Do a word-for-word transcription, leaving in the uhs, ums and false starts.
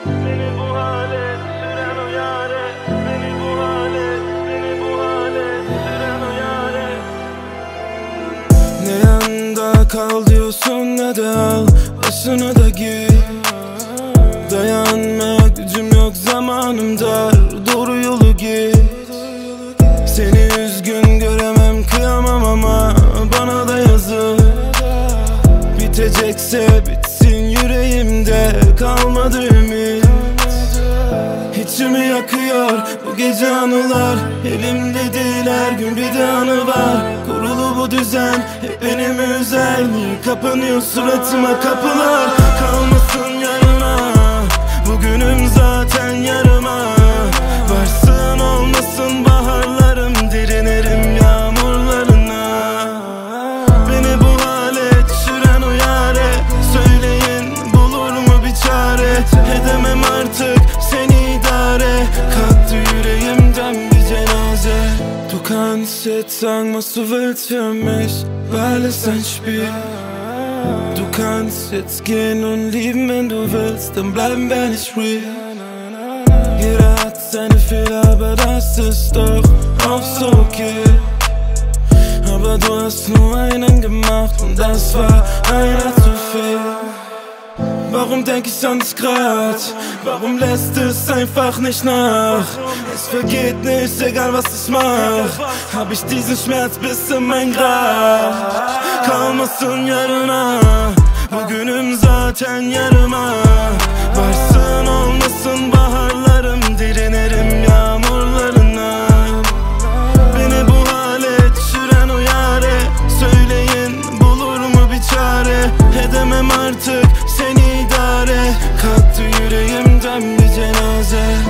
beni bu hale süren o yare. Beni bu hale, beni bu hale süren o yare. Ne yanda kal diyorsun ne de al başını da git. Dayanmaya gücüm yok, zamanım dar, doğru yolu git. Seni üzgün göremem, kıyamam ama bana da yazık. Bitecekse bitsin, yüreğimde kalmadı ümit. İçimi yakıyor bu gece anılar, elimde değil her gün bir de anı var. Kurulu bu düzen hep beni mi üzer? Niye kapanıyor suratıma kapılar? Kalmasın yarına, bugünüm zaten yarıma. Varsın olmasın baharlarım, dirinerim yağmurlarına. Beni bu hale düşüren o yare, söyleyin bulur mu bir çare? Edemem artık seni idare, kalktı yüreğimden bir cenaze. Du kannst jetzt sagen was du willst für mich, weil es ein Spiel. Du kannst jetzt gehen und lieben wenn du willst, dann bleiben wir nicht real. Jeder hat seine Fehler, aber das ist doch auch so okay. Aber du hast nur einen gemacht und das war einer zu viel. Warum denk ich an dich grad? Warum lässt es einfach nicht nach? Es vergeht nicht, egal was ich mach. Hab ich diesen Schmerz bis in mein Grab. Kalmasın yarına, bugünüm zaten yarıma. Varsın olmasın baharlarım, dirinerim yağmurlarına. Beni bu hale düşüren o yare, söyleyin bulur mu bir çare? Edemem artık seni idare, kalktı yüreğimden bir cenaze.